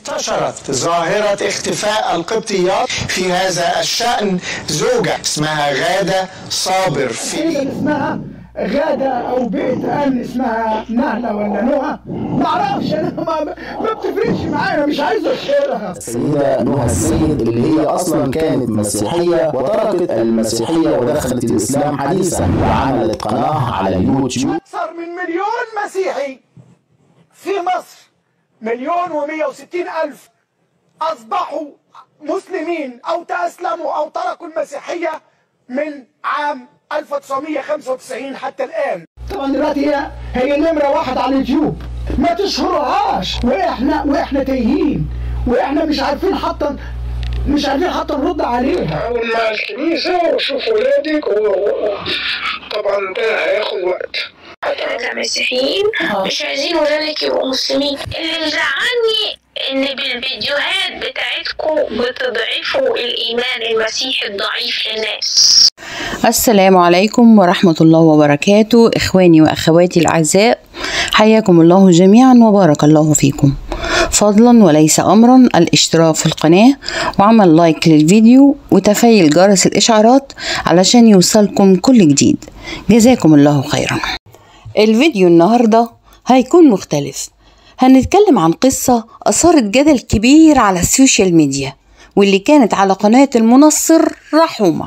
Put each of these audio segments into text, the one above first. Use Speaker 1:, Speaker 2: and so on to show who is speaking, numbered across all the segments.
Speaker 1: انتشرت ظاهرة اختفاء القبطيات. في هذا الشأن زوجة اسمها غادة صابر
Speaker 2: اسمها غادة أو بيت أن اسمها نهلة ولا نهى، معرفش أنا، ما بتفرقش معايا، مش عايز أشهرها.
Speaker 3: السيدة نهى السيد اللي هي أصلا كانت مسيحية وتركت المسيحية ودخلت الإسلام حديثا وعملت قناة على اليوتيوب.
Speaker 2: أكثر من 1,000,000 مسيحي في مصر، 1,160,000 أصبحوا مسلمين أو تأسلموا أو تركوا المسيحية من عام 1995 حتى الآن. طبعا دلوقتي هي نمرة 1 على اليوتيوب، ما تشهرهاش، واحنا تايهين، واحنا مش عارفين حتى نرد عليها.
Speaker 4: أول مع الكنيسة وشوف ولادك، طبعا ده هياخد وقت.
Speaker 5: احنا كمسيحيين مش عايزين ولادك يبقوا مسلمين. اللي زعلني ان بالفيديوهات بتاعتكم بتضعفوا الايمان المسيحي الضعيف للناس.
Speaker 6: السلام عليكم ورحمة الله وبركاته. إخواني وأخواتي الأعزاء، حياكم الله جميعا وبارك الله فيكم. فضلا وليس أمرا الاشتراك في القناة وعمل لايك للفيديو وتفعيل جرس الإشعارات علشان يوصلكم كل جديد. جزاكم الله خيرا. الفيديو النهاردة هيكون مختلف. هنتكلم عن قصة أثارت جدل كبير على السوشيال ميديا واللي كانت على قناة المنصر رحومة.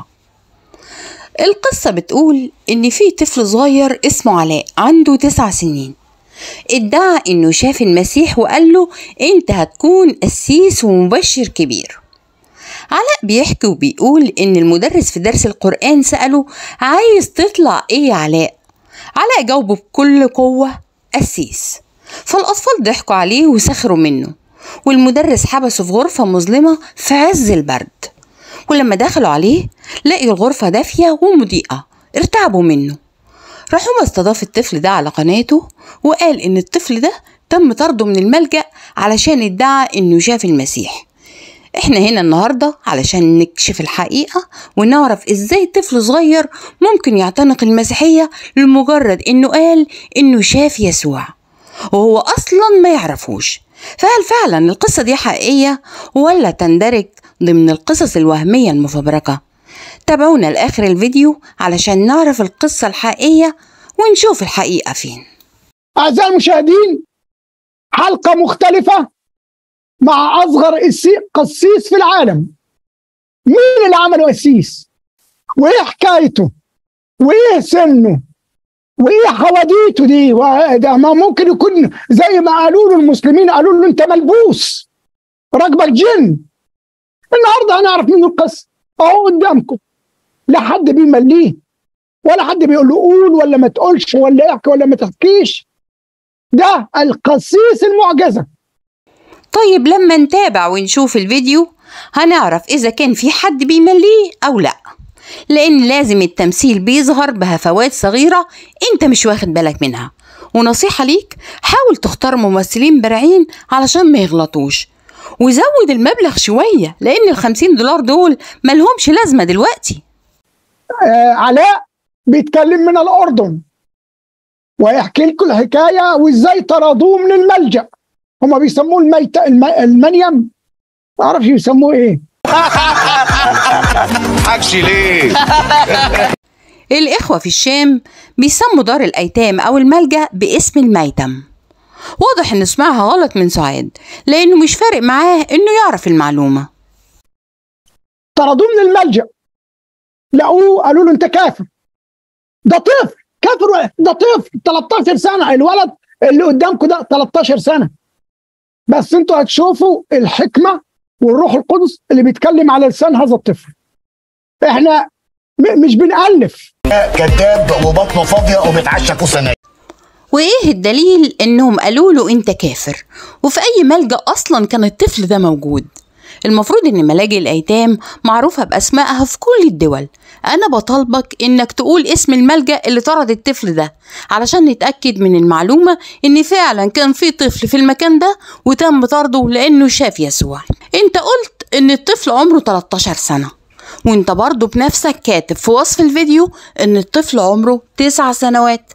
Speaker 6: القصة بتقول إن في طفل صغير اسمه علاء عنده 9 سنين، ادعى إنه شاف المسيح وقال له أنت هتكون قسيس ومبشر كبير. علاء بيحكي وبيقول إن المدرس في درس القرآن سأله عايز تطلع إيه يا علاء؟ علاء جاوبه بكل قوة قسيس. فالأطفال ضحكوا عليه وسخروا منه، والمدرس حبسه في غرفة مظلمة في عز البرد. ولما دخلوا عليه لقوا الغرفة دافية ومضيئة، ارتعبوا منه. رحومة استضاف الطفل ده على قناته وقال إن الطفل ده تم طرده من الملجأ علشان ادعى إنه شاف المسيح. احنا هنا النهاردة علشان نكشف الحقيقة ونعرف ازاي طفل صغير ممكن يعتنق المسيحية لمجرد إنه قال إنه شاف يسوع وهو أصلا ما يعرفوش. فهل فعلا القصة دي حقيقية ولا تندرج ضمن القصص الوهمية المفبركة؟ تابعونا لآخر الفيديو علشان نعرف القصة الحقيقية ونشوف الحقيقة فين.
Speaker 2: أعزائي المشاهدين، حلقة مختلفة مع أصغر قسيس في العالم. مين اللي عمله قسيس؟ وإيه حكايته؟ وإيه سنه؟ وإيه حواديته دي؟ وده ما ممكن يكون زي ما قالوا له المسلمين، قالوا له أنت ملبوس راكبك جن. النهارده هنعرف منه القصة اهو قدامكم، لا حد بيمليه ولا حد بيقول له قول ولا ما تقولش ولا احكي ولا ما تحكيش. ده القسيس المعجزة.
Speaker 6: طيب لما نتابع ونشوف الفيديو هنعرف إذا كان في حد بيمليه أو لأ، لأن لازم التمثيل بيظهر بهفوات صغيرة أنت مش واخد بالك منها. ونصيحة ليك، حاول تختار ممثلين بارعين علشان ما يغلطوش، وزود المبلغ شوية لأن $50 دول ملهمش لازمة دلوقتي.
Speaker 2: علاء بيتكلم من الأردن ويحكي لكم الحكاية وإزاي طردوه من الملجأ. هما بيسموه المنيم، ما أعرفش يسموه إيه.
Speaker 7: حكشي ليه؟
Speaker 6: الإخوة في الشام بيسموا دار الأيتام أو الملجأ باسم الميتم. واضح إن اسمها غلط من سعاد لأنه مش فارق معاه إنه يعرف المعلومة.
Speaker 2: طردوه من الملجأ، لقوه قالوا له أنت كافر. ده طفل كافر، ده طفل 13 سنة. الولد اللي قدامكم ده 13 سنة، بس انتوا هتشوفوا الحكمة والروح القدس اللي بيتكلم على لسان هذا الطفل. احنا مش بنألف.
Speaker 7: كذاب وبطنه فاضية وبيتعشى كوسة.
Speaker 6: وإيه الدليل إنهم قالوا له أنت كافر وفي أي ملجأ أصلا كان الطفل ده موجود؟ المفروض إن ملاجئ الأيتام معروفة بأسمائها في كل الدول. أنا بطالبك إنك تقول اسم الملجأ اللي طرد الطفل ده علشان نتأكد من المعلومة إن فعلا كان في طفل في المكان ده وتم طرده لأنه شاف يسوع. أنت قلت إن الطفل عمره 13 سنة، وأنت برضو بنفسك كاتب في وصف الفيديو إن الطفل عمره 9 سنوات.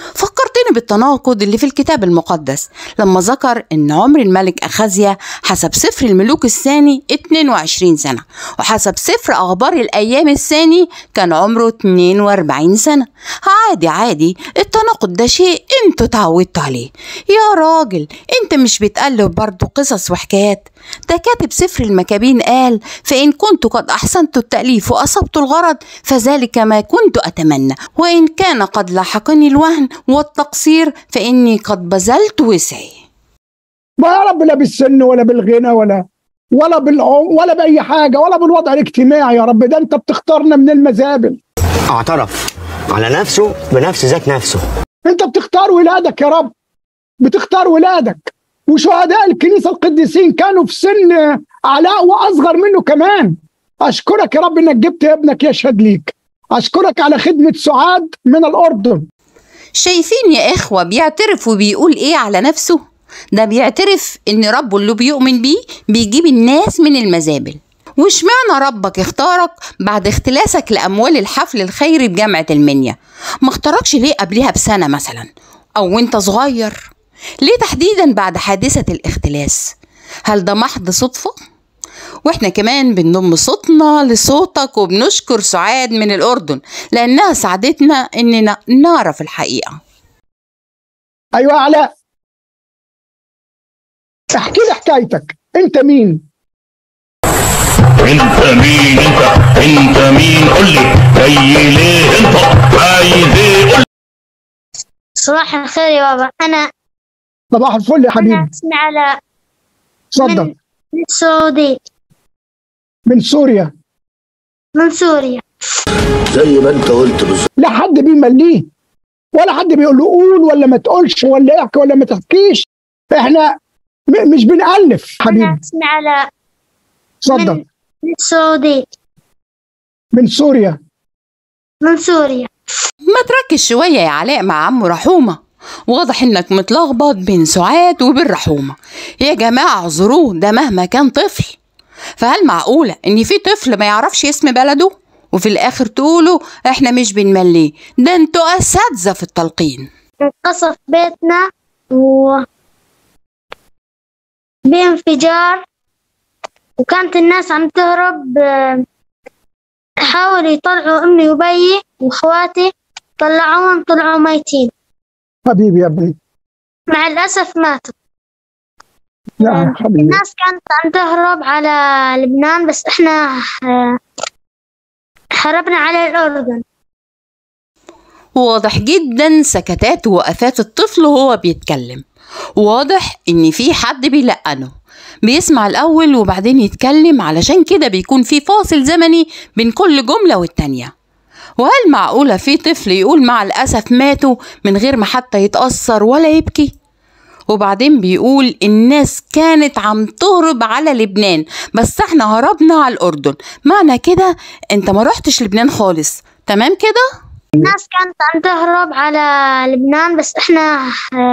Speaker 6: فكرتني بالتناقض اللي في الكتاب المقدس لما ذكر إن عمر الملك أخازيا حسب سفر الملوك الثاني 22 سنة، وحسب سفر أخبار الأيام الثاني كان عمره 42 سنة. عادي التناقض ده شيء انتوا اتعودتوا عليه. يا راجل انت مش بتقلب برضو قصص وحكايات؟ ده كاتب سفر المكابين قال: فإن كنت قد أحسنت التأليف وأصبت الغرض فذلك ما كنت أتمنى، وإن كان قد لاحقني الوهن والتقصير فإني قد بذلت وسعي.
Speaker 2: ما يا رب لا بالسن ولا بالغنى ولا بالعمر ولا بأي حاجة ولا بالوضع الاجتماعي. يا رب ده انت بتختارنا من المزابل.
Speaker 8: اعترف على نفسه بنفس ذات نفسه.
Speaker 2: انت بتختار ولادك يا رب، بتختار ولادك. وشهداء الكنيسة القديسين كانوا في سن علاء وأصغر منه كمان. أشكرك يا رب إنك جبت ابنك يشهد ليك. أشكرك على خدمة سعاد من الأردن.
Speaker 6: شايفين يا إخوة بيعترف وبيقول إيه على نفسه؟ ده بيعترف إن ربه اللي بيؤمن بيه بيجيب الناس من المزابل. واشمعنى ربك اختارك بعد اختلاسك لأموال الحفل الخيري بجامعة المنيا؟ ما اختاركش ليه قبلها بسنة مثلا، أو وانت صغير؟ ليه تحديدا بعد حادثة الاختلاس؟ هل ده محض صدفة؟ واحنا كمان بنضم صوتنا لصوتك وبنشكر سعاد من الأردن لأنها ساعدتنا إننا نعرف الحقيقة.
Speaker 2: أيوة علاء، احكي لي حكايتك. أنت مين؟
Speaker 9: انت مين؟ انت مين؟ قول لي جاي ليه؟ انت عايز ايه؟ قول لي.
Speaker 10: صباح الخير يا بابا. انا
Speaker 2: صباح الفل يا حبيبي.
Speaker 10: انا اسمي علاء.
Speaker 2: اتفضل.
Speaker 10: من السعودية.
Speaker 2: من سوريا.
Speaker 10: من سوريا.
Speaker 7: زي ما انت قلت بالظبط.
Speaker 2: لا حد بيمليه ولا حد بيقول له قول ولا ما تقولش ولا احكي ولا ما تحكيش. احنا مش بنألف حبيبي.
Speaker 10: انا اسمي علاء.
Speaker 2: اتفضل.
Speaker 10: من السعودية.
Speaker 2: من سوريا.
Speaker 10: من سوريا.
Speaker 6: ما تركز شوية يا علاء مع عمو رحومة، واضح انك متلخبط بين سعاد وبين رحومة. يا جماعة اعذروه، ده مهما كان طفل. فهل معقولة ان في طفل ما يعرفش اسم بلده وفي الاخر تقولوا احنا مش بنمليه؟ ده انتوا اساتذة في التلقين.
Speaker 10: انقصف بيتنا بانفجار، وكانت الناس عم تهرب. حاولوا يطلعوا امي وبيي واخواتي، طلعوا ميتين.
Speaker 2: حبيبي يا ابني.
Speaker 10: مع الاسف ماتوا.
Speaker 2: يا حبيبي.
Speaker 10: الناس كانت عم تهرب على لبنان، بس احنا هربنا على الأردن.
Speaker 6: واضح جدا سكتات ووقفات الطفل وهو بيتكلم. واضح ان في حد بيلقنه، بيسمع الأول وبعدين يتكلم، علشان كده بيكون في فاصل زمني بين كل جملة والتانية. وهل معقولة في طفل يقول مع الأسف ماتوا من غير ما حتى يتأثر ولا يبكي؟ وبعدين بيقول الناس كانت عم تهرب على لبنان بس احنا هربنا على الأردن. معنى كده انت ما رحتش لبنان خالص، تمام كده؟
Speaker 10: الناس كانت عم تهرب على لبنان بس احنا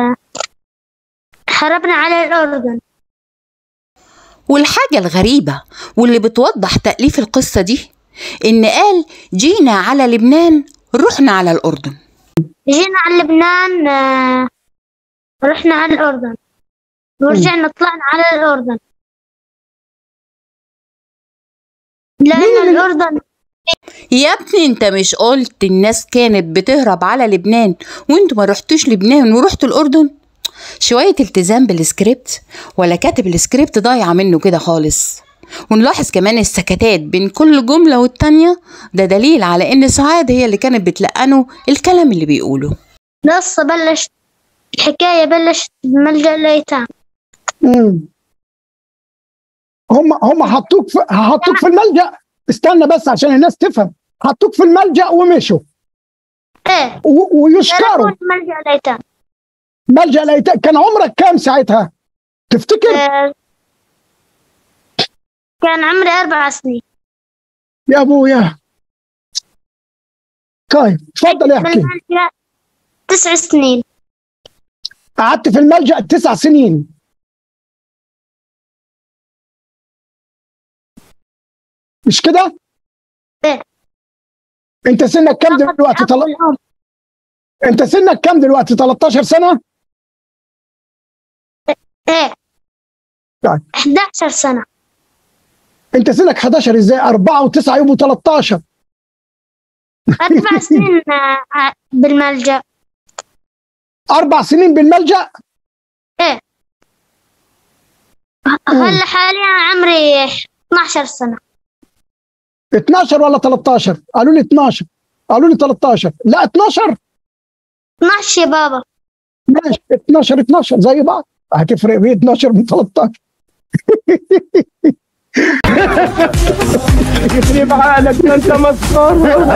Speaker 10: هربنا على الأردن.
Speaker 6: والحاجة الغريبة واللي بتوضح تأليف القصة دي إن قال جينا على لبنان رحنا على الأردن.
Speaker 10: جينا على لبنان، رحنا على الأردن، ورجعنا طلعنا على الأردن، لأن الأردن.
Speaker 6: يا ابني انت مش قلت الناس كانت بتهرب على لبنان وانتوا ما رحتوش لبنان ورحتوا الأردن؟ شوية التزام بالسكريبت ولا كاتب السكريبت ضايعة منه كده خالص. ونلاحظ كمان السكتات بين كل جملة والتانية، ده دليل على ان سعاد هي اللي كانت بتلقنه الكلام اللي بيقوله.
Speaker 10: الحكاية بلشت بملجأ الأيتام.
Speaker 2: هم حطوك في الملجأ. استنى بس عشان الناس تفهم. حطوك في الملجأ ومشوا.
Speaker 10: ايه
Speaker 2: ويشكروا.
Speaker 10: ملجأ الأيتام.
Speaker 2: ملجأ الأيتام. كان عمرك كام ساعتها تفتكر؟
Speaker 10: كان عمري 4 سنين.
Speaker 2: يا ابويا. طيب اتفضل احكي.
Speaker 10: 9 سنين.
Speaker 2: قعدت في الملجأ 9 سنين. مش كده؟
Speaker 10: ايه.
Speaker 2: انت سنك كام دلوقتي؟ انت سنك كام دلوقتي؟ 13 سنة؟
Speaker 10: ايه
Speaker 2: طيب
Speaker 10: 11 سنة.
Speaker 2: انت سنك 11 ازاي؟ 4 و9 يبقوا 13.
Speaker 10: 4 سنين بالملجأ.
Speaker 2: 4 سنين بالملجأ؟
Speaker 10: ايه هلا حاليا عمري 12 سنة.
Speaker 2: 12 ولا 13؟ قالوا لي 12. قالوا لي 13. لا 12.
Speaker 10: 12 يا بابا.
Speaker 2: ماشي 12 زي بعض. هتفرق بين 12 من 13؟ يخرب عقلك انت مسخره.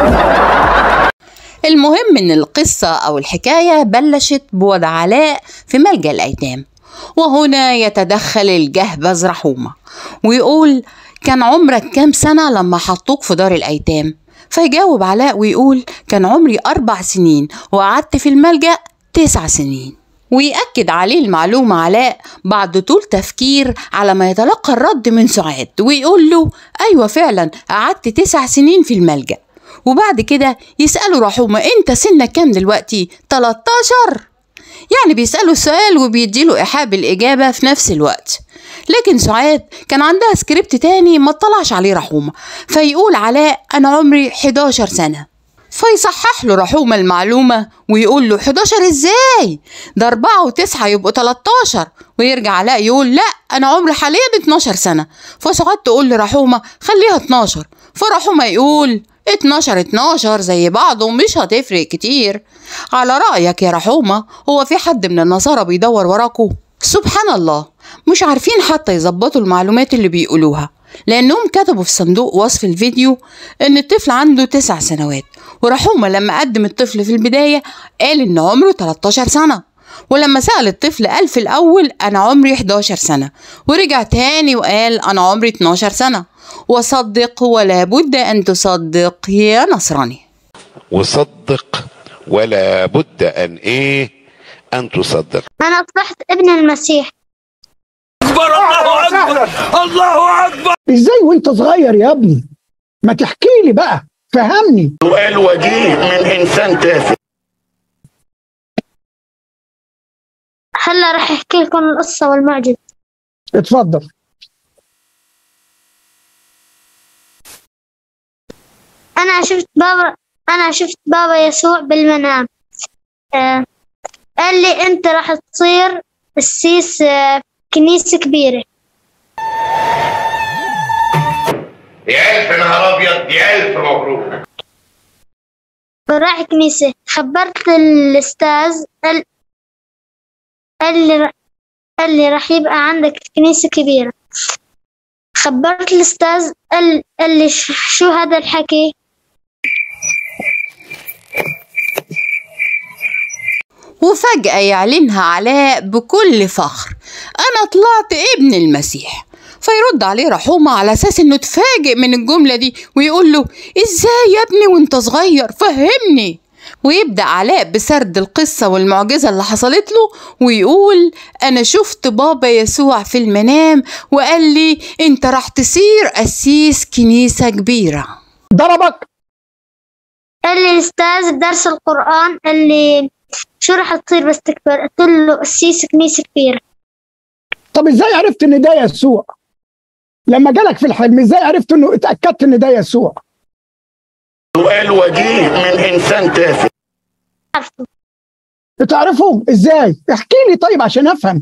Speaker 6: المهم ان القصة او الحكاية بلشت بوضع علاء في ملجأ الايتام، وهنا يتدخل الجهبذ رحومة ويقول: كان عمرك كام سنة لما حطوك في دار الايتام؟ فيجاوب علاء ويقول: كان عمري 4 سنين وقعدت في الملجأ 9 سنين. ويأكد عليه المعلومة علاء بعد طول تفكير على ما يتلقى الرد من سعاد، ويقول له: أيوة فعلا قعدت 9 سنين في الملجأ. وبعد كده يسأله رحومة: انت سنك كام دلوقتي؟ 13. يعني بيسأله السؤال وبيديله إيحاء بالإجابة في نفس الوقت. لكن سعاد كان عندها سكريبت تاني ما اطلعش عليه رحومة، فيقول علاء: أنا عمري 11 سنة. فيصحح له رحومة المعلومة ويقول له: 11 ازاي؟ ده 4 و9 يبقوا 13. ويرجع علاء يقول: لا أنا عمري حاليا 12 سنة. فسعاد تقول لرحومة: خليها 12. فرحومة يقول: 12 زي بعض ومش هتفرق كتير. على رأيك يا رحومة، هو في حد من النصارى بيدور وراكو؟ سبحان الله، مش عارفين حتى يظبطوا المعلومات اللي بيقولوها، لأنهم كتبوا في صندوق وصف الفيديو إن الطفل عنده 9 سنوات، ورحومة لما قدم الطفل في البداية قال إن عمره 13 سنة، ولما سأل الطفل قال في الأول أنا عمري 11 سنة، ورجع تاني وقال أنا عمري 12 سنة. وصدق ولا بد أن تصدق يا نصراني.
Speaker 11: وصدق ولا بد أن تصدق.
Speaker 10: أنا أصبحت ابن المسيح.
Speaker 9: أكبر الله أكبر الله أكبر.
Speaker 2: ازاي وانت صغير يا ابني؟ ما تحكي لي بقى، فهمني.
Speaker 7: سؤال وجيه من إنسان تافه.
Speaker 10: هلا راح أحكي لكم القصة والمعجزة.
Speaker 2: اتفضل.
Speaker 10: أنا شفت بابا يسوع بالمنام. قال لي أنت راح تصير قسيس كنيسة كبيرة.
Speaker 7: يا ألف نهار أبيض، يا ألف مبروك.
Speaker 10: راح كنيسة. خبرت الأستاذ قال لي راح يبقى عندك كنيسة كبيرة. خبرت الأستاذ قال لي شو هذا الحكي؟
Speaker 6: وفجأة يعلنها علاء بكل فخر: أنا طلعت ابن المسيح. فيرد عليه رحومة على أساس إنه اتفاجئ من الجملة دي ويقول له: إزاي يا ابني وانت صغير؟ فهمني. ويبدأ علاء بسرد القصة والمعجزة اللي حصلت له ويقول: أنا شفت بابا يسوع في المنام وقال لي أنت راح تصير قسيس كنيسة كبيرة.
Speaker 2: ضربك؟
Speaker 10: قال لي الأستاذ بدرس القرآن قال لي شو راح تصير بس تكبر؟ قلت له قسيس كنيسة كبيرة.
Speaker 2: طب ازاي عرفت ان ده يسوع؟ لما جالك في الحلم ازاي عرفت انه اتأكدت ان ده يسوع؟
Speaker 7: سؤال وجيه من إنسان تافه.
Speaker 10: عرفته.
Speaker 2: تعرفه ازاي؟ احكي لي طيب عشان افهم.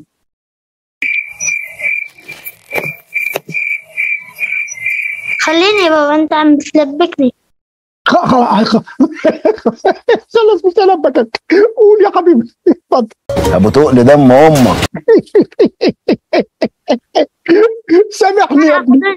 Speaker 10: خليني يا بابا، انت عم بتلبكني.
Speaker 2: خلاص مش هلبكك، قول يا حبيبي اتفضل.
Speaker 3: ابو تقل دم امك.
Speaker 2: سامحني يا ابني.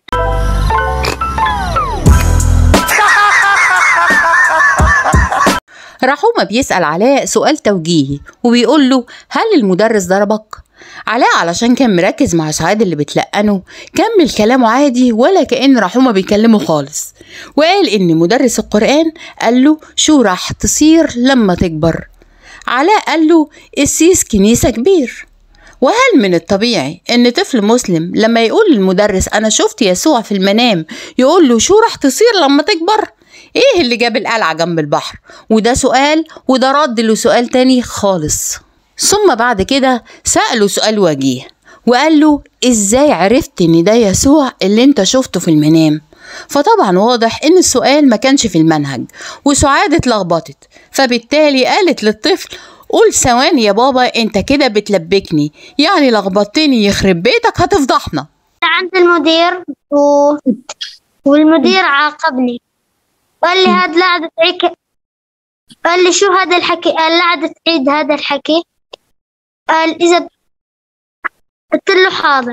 Speaker 6: رحومة بيسأل علاء سؤال توجيهي وبيقول له: هل المدرس ضربك؟ علاء علشان كان مركز مع سعاد اللي بتلقنه كمل كلامه عادي ولا كأن رحومة بيكلمه خالص، وقال إن مدرس القرآن قال له شو راح تصير لما تكبر. علاء قال له قسيس كنيسة كبير. وهل من الطبيعي إن طفل مسلم لما يقول للمدرس أنا شفت يسوع في المنام يقول له شو راح تصير لما تكبر؟ ايه اللي جاب القلعة جنب البحر؟ وده سؤال وده رد له سؤال تاني خالص. ثم بعد كده سأله سؤال وجيه وقال له ازاي عرفت ان ده يسوع اللي انت شفته في المنام؟ فطبعا واضح ان السؤال ما كانش في المنهج، وسعاد اتلخبطت، فبالتالي قالت للطفل قول ثواني يا بابا، انت كده بتلبكني، يعني لخبطتني، يخرب بيتك هتفضحنا.
Speaker 10: عند المدير والمدير عاقبني، قال لي هاد لا عاد تعيد، قال لي شو هذا الحكي؟ قال لا عاد تعيد هذا الحكي. قال إذا قلت له حاضر.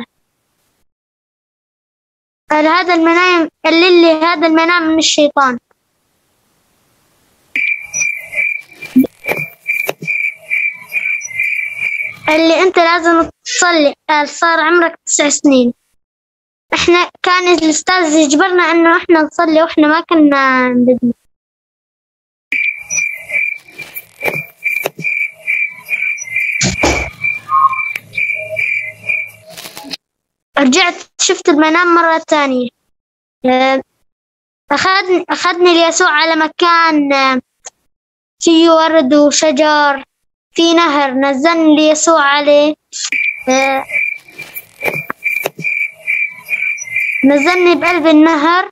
Speaker 10: قال هذا المنام، قال لي هذا المنام من الشيطان. قال لي أنت لازم تصلي. قال صار عمرك 9 سنين. إحنا كان الأستاذ يجبرنا إنه إحنا نصلي وإحنا ما كنا بدنا. رجعت شفت المنام مرة تانية. أخذني ليسوع على مكان فيه ورد وشجر، في نهر، نزلني ليسوع عليه. نزلني بقلب النهر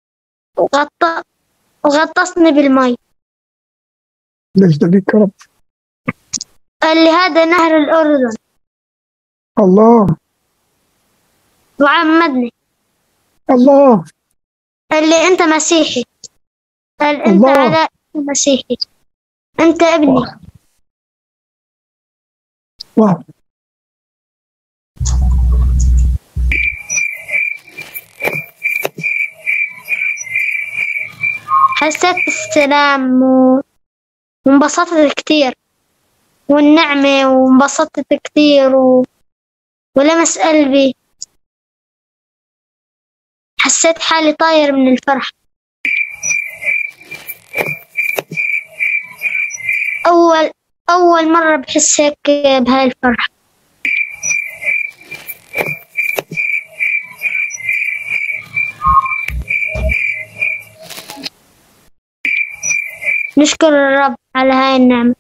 Speaker 10: وغطسني بالمي.
Speaker 2: ليش دقيق رب؟
Speaker 10: قال لي هذا نهر الأردن.
Speaker 2: الله.
Speaker 10: وعمدني.
Speaker 2: الله.
Speaker 10: قال لي أنت مسيحي. قال أنت علاء مسيحي، أنت ابني.
Speaker 2: واو.
Speaker 10: حسيت بالسلام وانبسطت كتير، والنعمة، وانبسطت كتير ولمس قلبي. حسيت حالي طاير من الفرح. أول مرة بحس هيك بهاي الفرح. نشكر الرب على هاي النعمة.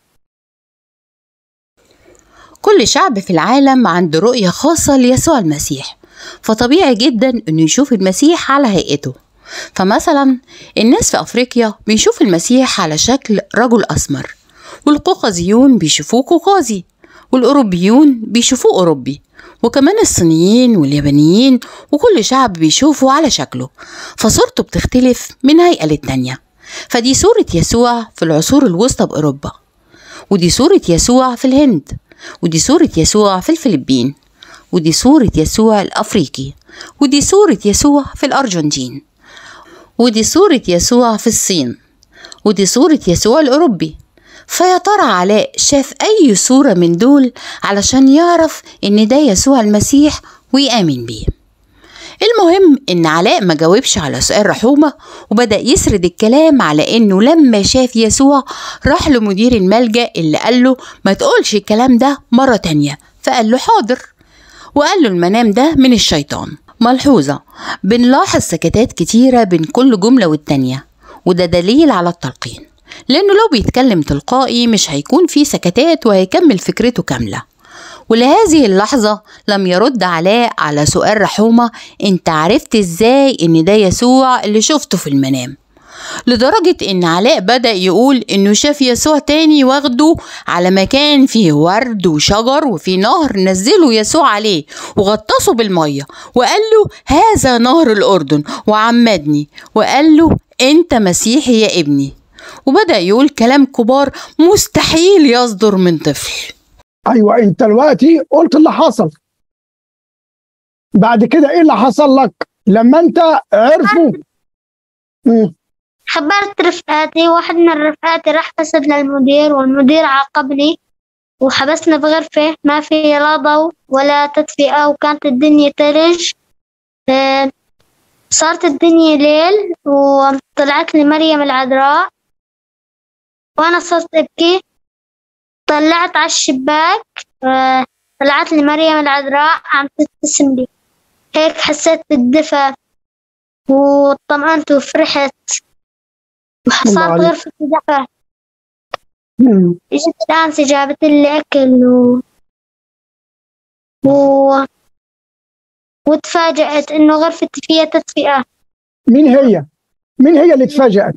Speaker 6: كل شعب في العالم عنده رؤية خاصة ليسوع المسيح، فطبيعي جدا انه يشوف المسيح على هيئته. فمثلا الناس في افريقيا بيشوف المسيح على شكل رجل اسمر، والقوقازيون بيشوفوه قوقازي، والاوروبيون بيشوفوه اوروبي، وكمان الصينيين واليابانيين، وكل شعب بيشوفه على شكله، فصورته بتختلف من هيئة للتانية. فدي صورة يسوع في العصور الوسطى بأوروبا، ودي صورة يسوع في الهند، ودي صورة يسوع في الفلبين، ودي صورة يسوع الأفريقي، ودي صورة يسوع في الأرجنتين، ودي صورة يسوع في الصين، ودي صورة يسوع الأوروبي. فيا ترى علاء شاف أي صورة من دول علشان يعرف إن ده يسوع المسيح ويآمن بيه؟ المهم إن علاء ما جاوبش على سؤال رحومة، وبدأ يسرد الكلام على إنه لما شاف يسوع راح لمدير الملجأ اللي قال له ما تقولش الكلام ده مرة تانية، فقال له حاضر، وقال له المنام ده من الشيطان. ملحوظة، بنلاحظ سكتات كتيرة بين كل جملة والتانية، وده دليل على التلقين، لأنه لو بيتكلم تلقائي مش هيكون فيه سكتات وهيكمل فكرته كاملة. ولهذه اللحظة لم يرد علاء على سؤال رحومة انت عرفت ازاي ان ده يسوع اللي شفته في المنام، لدرجة ان علاء بدأ يقول انه شاف يسوع تاني واخده على مكان فيه ورد وشجر وفيه نهر نزله يسوع عليه وغطسه بالمية، وقال له هذا نهر الأردن، وعمدني وقال له انت مسيحي يا ابني، وبدأ يقول كلام كبار مستحيل يصدر من طفل.
Speaker 2: ايوه، انت دلوقتي قلت اللي حصل، بعد كده ايه اللي حصل لك لما انت عرفوا؟
Speaker 10: خبرت رفقاتي، واحد من رفقاتي راح حسب للمدير، والمدير عاقبني وحبسنا بغرفة ما في لا ضوء ولا تدفئة، وكانت الدنيا تلج. صارت الدنيا ليل، وطلعت لي مريم العذراء وانا صرت ابكي. طلعت على الشباك، طلعت لي مريم العذراء عم تبتسم لي، هيك حسيت بالدفى واطمأنت وفرحت. وحصلت غرفة دفع. اجت الأنسة جابت لي أكل وتفاجأت إنه غرفتي فيها تدفئة.
Speaker 2: مين هي؟ مين هي اللي تفاجأت؟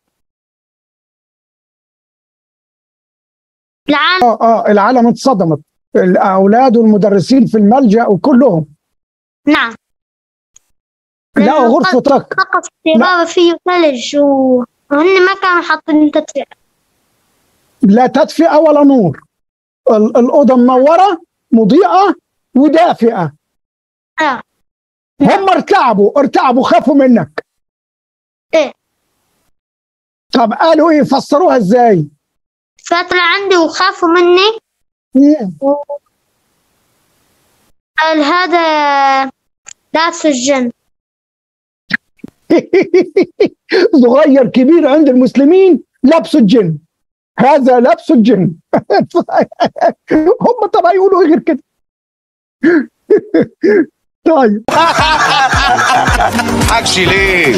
Speaker 10: العالم.
Speaker 2: العالم اتصدمت، الأولاد والمدرسين في الملجأ وكلهم.
Speaker 10: نعم.
Speaker 2: لقوا غرفتك.
Speaker 10: نقص بابا فيه ثلج وهن ما كانوا حاطين تدفئة.
Speaker 2: لا تدفئة ولا نور، الأوضة منورة مضيئة ودافئة. هم ارتعبوا خافوا منك.
Speaker 10: ايه.
Speaker 2: طب قالوا ايه؟ فسروها ازاي؟
Speaker 10: فطلع عندي وخافوا مني. قال هذا لابس الجن.
Speaker 2: صغير كبير عند المسلمين لابسوا الجن، هذا لابس الجن. هم طبعا يقولوا غير كده. طيب
Speaker 7: حكشي ليه؟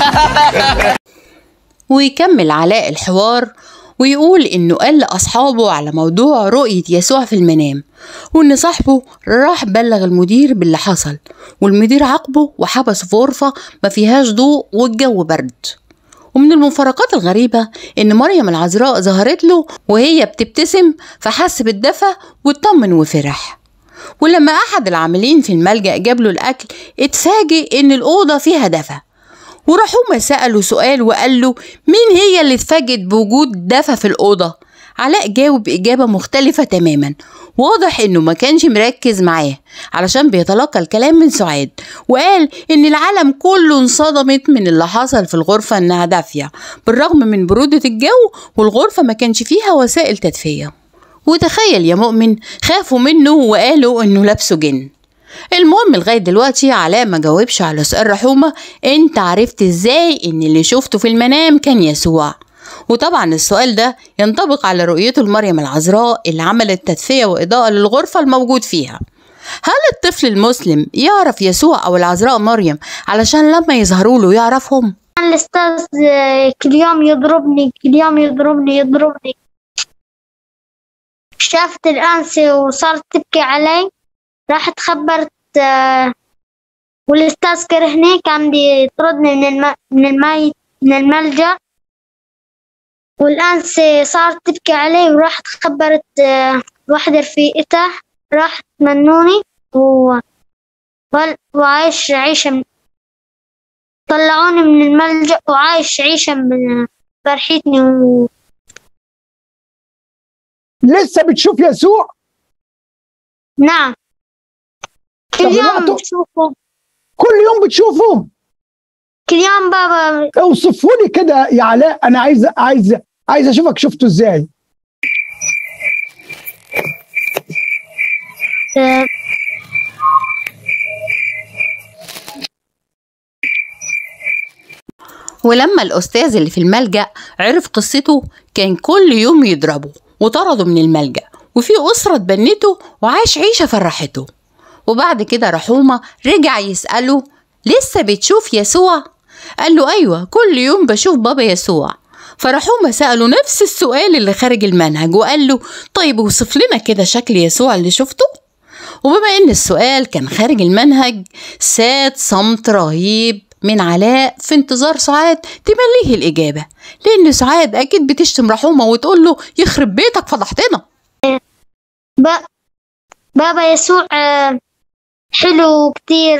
Speaker 6: ويكمل علاء الحوار ويقول إنه قال لأصحابه على موضوع رؤية يسوع في المنام، وإن صاحبه راح بلغ المدير باللي حصل، والمدير عاقبه وحبسه في غرفة ما فيهاش ضوء والجو برد. ومن المفارقات الغريبة إن مريم العذراء ظهرت له وهي بتبتسم، فحس بالدفى واطمن وفرح. ولما أحد العاملين في الملجأ جاب له الأكل اتفاجئ إن الأوضة فيها دفى، ورحومة سأله سؤال وقال له مين هي اللي اتفاجئت بوجود دفى في الأوضة؟ علاء جاوب إجابة مختلفة تماما، واضح إنه ما كانش مركز معاه علشان بيتلقى الكلام من سعاد، وقال إن العالم كله انصدمت من اللي حصل في الغرفة إنها دافية بالرغم من برودة الجو، والغرفة ما كانش فيها وسائل تدفئة. وتخيل يا مؤمن، خافوا منه وقالوا إنه لابسه جن. المهم لغاية دلوقتي علاء ما جاوبش على سؤال رحومة انت عرفت ازاي ان اللي شفته في المنام كان يسوع؟ وطبعا السؤال ده ينطبق على رؤيته لمريم العذراء اللي عملت تدفئة وإضاءة للغرفة الموجود فيها. هل الطفل المسلم يعرف يسوع أو العذراء مريم علشان لما يظهروا له يعرفهم؟
Speaker 10: الأستاذ كل يوم يضربني. شافت الأنسة وصارت تبكي علي، راحت خبرت والأستاذ كرهني، كان بيطردني من الملجأ، والأنسة صارت تبكي علي وراحت خبرت واحدة رفيقتها، راحت منوني وعايش عيشة طلعوني من الملجأ وعايش عيشة من فرحتني
Speaker 2: لسه بتشوف يسوع؟
Speaker 10: نعم. كل يوم بتشوفه.
Speaker 2: كل يوم بتشوفه؟
Speaker 10: كل يوم بابا.
Speaker 2: اوصفوا لي كده يا علاء، انا عايز اشوفك شفته ازاي.
Speaker 6: ولما الأستاذ اللي في الملجأ عرف قصته كان كل يوم يضربه وطرده من الملجأ، وفي أسرة اتبنته وعاش عيشة فرحته. وبعد كده رحومة رجع يسأله لسه بتشوف يسوع؟ قال له أيوة، كل يوم بشوف بابا يسوع. فرحومة سأله نفس السؤال اللي خارج المنهج وقال له طيب وصف لنا كده شكل يسوع اللي شفته. وبما إن السؤال كان خارج المنهج ساد صمت رهيب من علاء في انتظار سعاد تمليه الإجابة، لأن سعاد أكيد بتشتم رحومة وتقول له يخرب بيتك فضحتنا.
Speaker 10: بابا يسوع حلو كتير.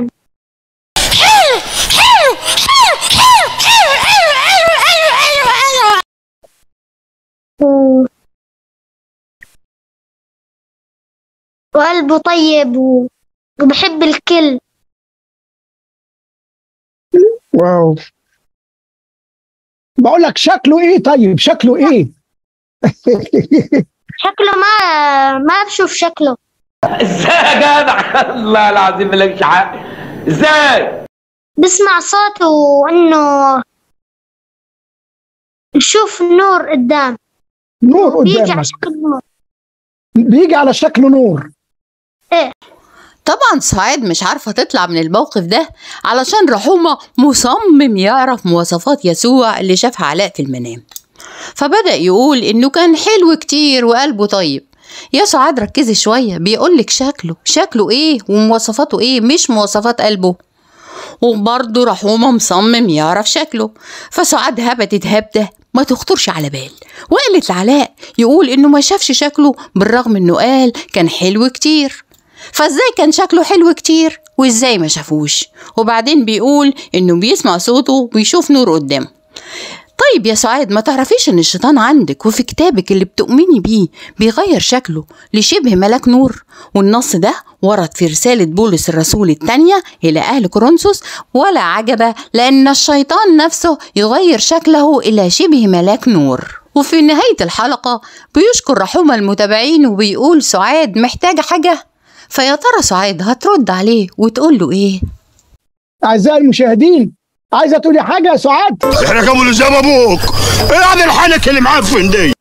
Speaker 10: وقلبه طيب وبحب الكل.
Speaker 2: واو. بقول لك شكله ايه؟ طيب شكله ايه؟
Speaker 10: شكله ما بشوف شكله.
Speaker 12: ازاي يا جدع؟ الله العظيم مالكش حق. ازاي؟
Speaker 10: بسمع صوته وانه نشوف النور قدام.
Speaker 2: نور قدامك؟
Speaker 10: بيجي على شكل نور.
Speaker 2: بيجي على شكل نور.
Speaker 10: ايه.
Speaker 6: طبعا سعاد مش عارفة تطلع من الموقف ده علشان رحومة مصمم يعرف مواصفات يسوع اللي شافها علاء في المنام، فبدأ يقول إنه كان حلو كتير وقلبه طيب. يا سعاد ركزي شوية، بيقولك شكله إيه ومواصفاته إيه، مش مواصفات قلبه. وبرضه رحومة مصمم يعرف شكله، فسعاد هبتت هبدة ما تخطرش على بال، وقالت لعلاء يقول إنه ما شافش شكله بالرغم إنه قال كان حلو كتير. فازاي كان شكله حلو كتير وازاي ما شافوش؟ وبعدين بيقول إنه بيسمع صوته وبيشوف نور قدامه. طيب يا سعاد، ما تعرفيش إن الشيطان عندك وفي كتابك اللي بتؤمني بيه بيغير شكله لشبه ملاك نور؟ والنص ده ورد في رسالة بولس الرسول الثانية إلى أهل كورنثوس، ولا عجب لأن الشيطان نفسه يغير شكله إلى شبه ملاك نور. وفي نهاية الحلقة بيشكر رحومة المتابعين وبيقول سعاد محتاجة حاجة، فيا ترى سعاد هترد عليه وتقول له إيه؟
Speaker 2: أعزائي المشاهدين، عايزة تقولي حاجة يا سعاد؟
Speaker 9: احنا كم لزام ابوك، ايه هذا الحنك اللي معفن دي؟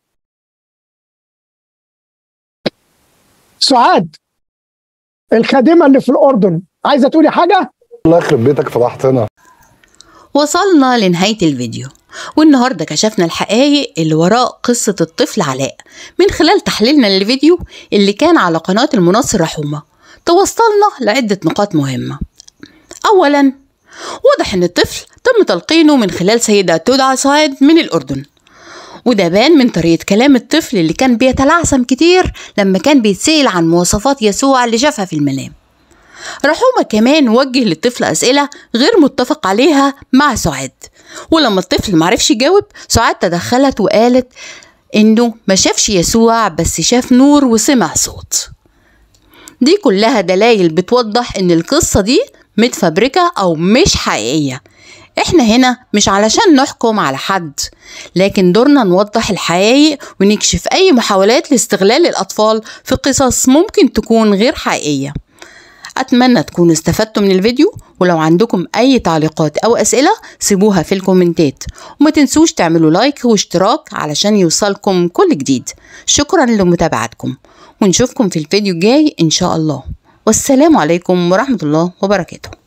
Speaker 2: سعاد الخادمة اللي في الأردن، عايزة تقولي حاجة؟
Speaker 13: الله يخرب بيتك فضحتنا.
Speaker 6: وصلنا لنهاية الفيديو، والنهاردة كشفنا الحقائق اللي وراء قصة الطفل علاء من خلال تحليلنا للفيديو اللي كان على قناة المنصر رحومة. توصلنا لعدة نقاط مهمة. أولا، واضح ان الطفل تم تلقينه من خلال سيدة تدعى سعاد من الأردن، وده بان من طريقة كلام الطفل اللي كان بيتلعثم كتير لما كان بيتسأل عن مواصفات يسوع اللي شافها في المنام. رحومة كمان وجه للطفل أسئلة غير متفق عليها مع سعاد، ولما الطفل معرفش يجاوب سعاد تدخلت وقالت إنه ما شافش يسوع بس شاف نور وسمع صوت. دي كلها دلائل بتوضح إن القصة دي متفبركة أو مش حقيقية. إحنا هنا مش علشان نحكم على حد، لكن دورنا نوضح الحقائق ونكشف أي محاولات لاستغلال الأطفال في قصص ممكن تكون غير حقيقية. أتمنى تكونوا استفدتوا من الفيديو، ولو عندكم أي تعليقات أو أسئلة سيبوها في الكومنتات، وما تنسوش تعملوا لايك واشتراك علشان يوصلكم كل جديد. شكرا لمتابعتكم، ونشوفكم في الفيديو الجاي إن شاء الله، والسلام عليكم ورحمة الله وبركاته.